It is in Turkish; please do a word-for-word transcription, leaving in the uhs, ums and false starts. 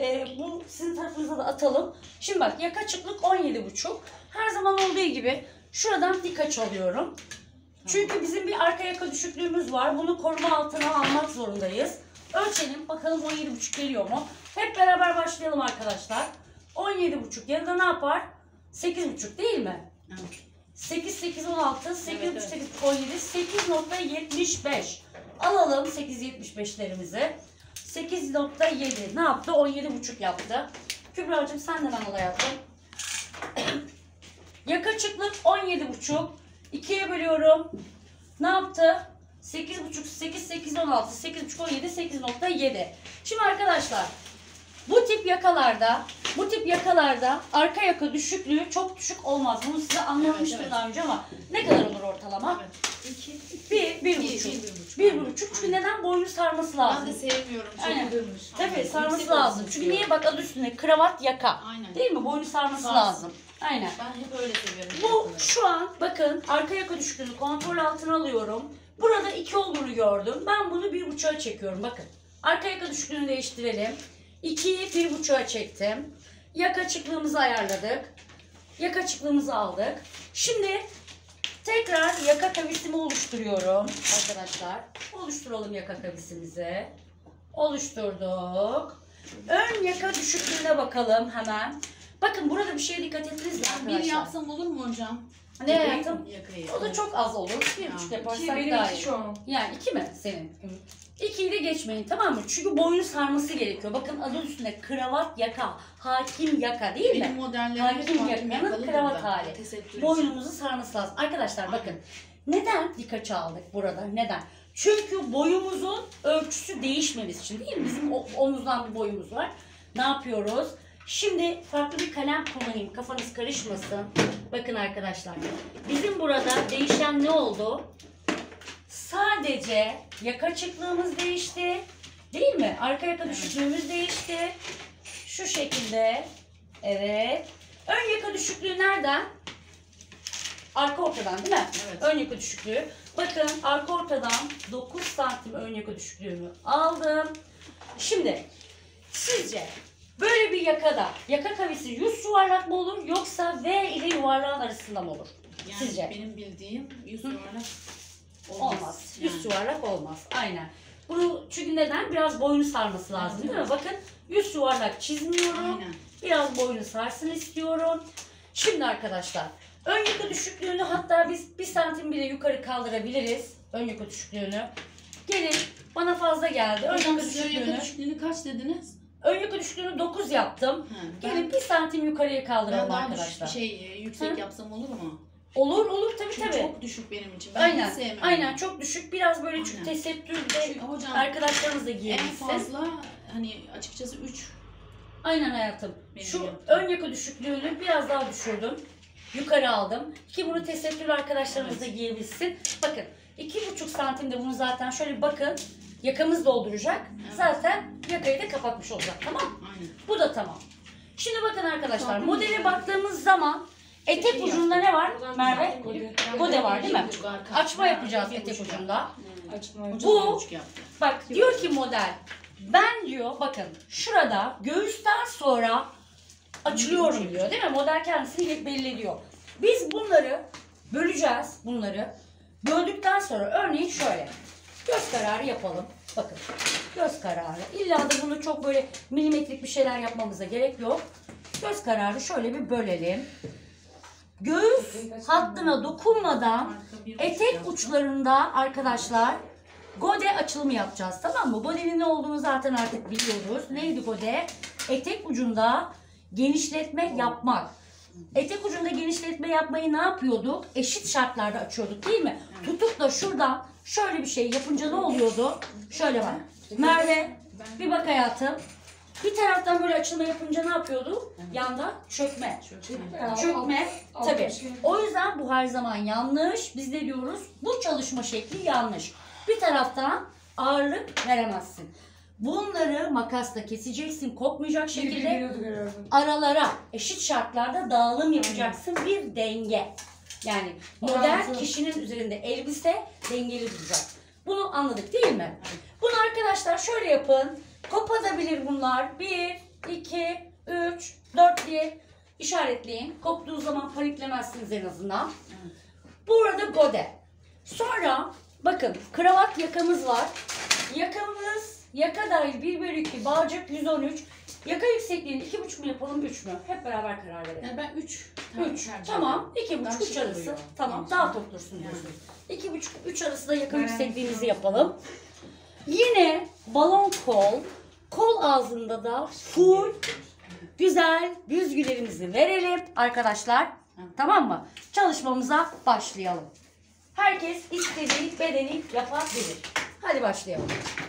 Ee, bu sizin tarafınıza da atalım. Şimdi bak yaka açıklık on yedi buçuk. Her zaman olduğu gibi şuradan dik açı alıyorum. Çünkü bizim bir arka yaka düşüklüğümüz var. Bunu koruma altına almak zorundayız. Ölçelim bakalım on yedi buçuk geliyor mu? Hep beraber başlayalım arkadaşlar. on yedi buçuk yarıda ne yapar? sekiz buçuk değil mi? Evet. sekiz, sekiz, on altı, sekiz, Evet, sekiz, on yedi, sekiz nokta yetmiş beş. Alalım sekiz yetmiş beşlerimizi. sekiz nokta yedi ne yaptı? on yedi buçuk yaptı. Kübra'cığım sen de ben hayatım. Yaka açıklık on yedi buçuk. ikiye bölüyorum. Ne yaptı? sekiz buçuk, sekiz, sekiz, on altı, sekiz buçuk, on yedi, sekiz nokta yedi. Şimdi arkadaşlar bu tip yakalarda, bu tip yakalarda arka yaka düşüklüğü çok düşük olmaz. Bunu size anlatmıştım Evet, evet. daha önce ama ne kadar olur ortalama? Evet. İki. Bir, bir İki, buçuk. bir, bir buçuk. Bir, bir buçuk. Çünkü neden? Boynu sarması lazım. Ben de sevmiyorum. Çok Aynen. kıdırmış. Tabii Aynen. sarması Yüksek lazım. olsun Çünkü istiyorum. niye? Bak adı üstünde kravat yaka. Aynen. Değil mi? Boynu sarması Sarsın. lazım. Aynen. Ben hep öyle seviyorum. Bu yakaları. şu an bakın arka yaka düşüklüğünü kontrol altına alıyorum. Burada iki olduğunu gördüm. Ben bunu bir buçuğa çekiyorum. Bakın. Arka yaka düşüklüğünü değiştirelim. ikiyi bir buçuğa çektim. Yaka açıklığımızı ayarladık. Yaka açıklığımızı aldık. Şimdi tekrar yaka kavisimi oluşturuyorum arkadaşlar. Oluşturalım yaka kavisimizi. Oluşturduk. Ön yaka düşüklüğüne bakalım hemen. Bakın burada bir şeye dikkat ettiniz mi Ben arkadaşlar? bir yapsam olur mu hocam? Ne Yakayı- yaptım? Yakayı. O da çok az olur. Bir Ya. buçuk İki yaparsak benim daha iki iyi. şu an. Yani iki mi senin? İkiyi de geçmeyin tamam mı? Çünkü boynu sarması gerekiyor. Bakın adı üstünde kravat yaka, hakim yaka değil mi? Benim modellerim Hakim hep yakanın yakalıdır kravat da, hali. tesettür için. Boynumuzu sarması lazım. Arkadaşlar bakın. Neden dik açı aldık burada? Neden? Çünkü boyumuzun ölçüsü değişmemesi için değil mi? Bizim o- omuzdan bir boyumuz var. Ne yapıyoruz? Şimdi farklı bir kalem kullanayım. Kafanız karışmasın. Bakın arkadaşlar. Bizim burada değişen ne oldu? Sadece yaka açıklığımız değişti. Değil mi? Arka yaka düşüklüğümüz değişti. Şu şekilde. Evet. Ön yaka düşüklüğü nereden? Arka ortadan değil mi? Evet. Ön yaka düşüklüğü. Bakın arka ortadan dokuz santim ön yaka düşüklüğümü aldım. Şimdi sizce böyle bir yakada yaka kavisi yüz yuvarlak mı olur yoksa V ile yuvarlağın arasında mı olur? Yani Sizce? benim bildiğim yüz yuvarlak olmaz. Olmaz. Yani. Yüz yuvarlak olmaz. Aynen. Bunu çünkü neden? Biraz boynu sarması lazım Evet, değil mi? Bakın yüz yuvarlak çizmiyorum. Aynen. Biraz boynu sarsın istiyorum. Şimdi arkadaşlar ön yaka düşüklüğünü hatta biz bir santim bile yukarı kaldırabiliriz. Ön yaka düşüklüğünü. Gelin bana fazla geldi. Ön Hocam yaka siz ön düşüklüğünü. yaka düşüklüğünü kaç dediniz? Ön yaka düşüklüğünü dokuz yaptım. Ha, Gelin ben, bir santim yukarıya ben kaldıralım daha arkadaşlar. düşük, şey, yüksek Hı? yapsam olur mu? Olur olur tabii Çünkü tabii. çok düşük benim için. Ben Aynen. hiç sevmem. Aynen çok düşük. Biraz böyle çünkü Aynen. tesettürde Çünkü hocam arkadaşlarımız da en giyebilsin. fazla hani açıkçası üç. Aynen hayatım. Benim Şu yaptığım. ön yaka düşüklüğünü biraz daha düşürdüm. Yukarı aldım. Ki bunu tesettürlü arkadaşlarımız da Evet. giyebilsin. Bakın iki buçuk santimde bunu zaten şöyle bir bakın. Yakamız dolduracak. Evet. Zaten yakayı da kapatmış olacak. Tamam. Aynen. Bu da tamam. Şimdi bakın arkadaşlar Tamam. modele baktığımız zaman etek iyi ucunda yaptın. ne var Merve? Gode. Gode var değil mi? Bir buçuk arka. Açma yapacağız Bir etek buçuk ucunda. yaptı. Açma. Hocam Bu- bir buçuk yaptı. Bak diyor ki model ben diyor bakın şurada göğüsten sonra açılıyorum diyor değil mi? Model kendisini belli ediyor. Biz bunları böleceğiz bunları. Böldükten sonra örneğin şöyle göz kararı yapalım. Bakın göz kararı. İlla da bunu çok böyle milimetrik bir şeyler yapmamıza gerek yok. Göz kararı şöyle bir bölelim. Göğüs hattına dokunmadan Arka bir buçuk etek yaptı. uçlarında arkadaşlar gode açılımı yapacağız tamam mı? Godenin ne olduğunu zaten artık biliyoruz. Neydi gode? Etek ucunda genişletme yapmak. Etek ucunda genişletme yapmayı ne yapıyorduk? Eşit şartlarda açıyorduk değil mi? Evet. Tutup da şuradan şöyle bir şey yapınca ne oluyordu? Şöyle bak. Merve bir bak hayatım. Bir taraftan böyle açılma yapınca ne yapıyordu? Yanda çökme. Çökme. Çökme alt- tabii. alt- şey. O yüzden bu her zaman yanlış. Biz ne diyoruz? Bu çalışma şekli yanlış. Bir taraftan ağırlık veremezsin. Bunları makasla keseceksin. Kopmayacak şekilde Şekilde. aralara eşit şartlarda dağılım yapacaksın. Bir denge. Yani model Orantı. kişinin üzerinde elbise dengeli duracak. Bunu anladık değil mi? Bunu arkadaşlar şöyle yapın. Kopabilir bunlar. Bir, iki, üç, dört diye işaretleyin. Koptuğu zaman paniklemezsiniz en azından. Evet. Burada gode. Sonra bakın kravat yakamız var. Yakamız yaka dahil bir bölü iki, bağcık yüz on üç. Yaka yüksekliğini iki buçuk mu yapalım, üç mü? Hep beraber karar verelim. Yani ben üç. üç. Tamam. iki buçuk, Daha üç şık arası. oluyor. Tamam. Evet. Daha tok dursun Yani. diyorsunuz. iki buçuk, üç arası da yaka yüksekliğimizi yapalım. Yine balon kol. Kol ağzında da full güzel büzgülerimizi verelim arkadaşlar. Tamam mı? Çalışmamıza başlayalım. Herkes istediği bedeni yapabilir. Hadi başlayalım.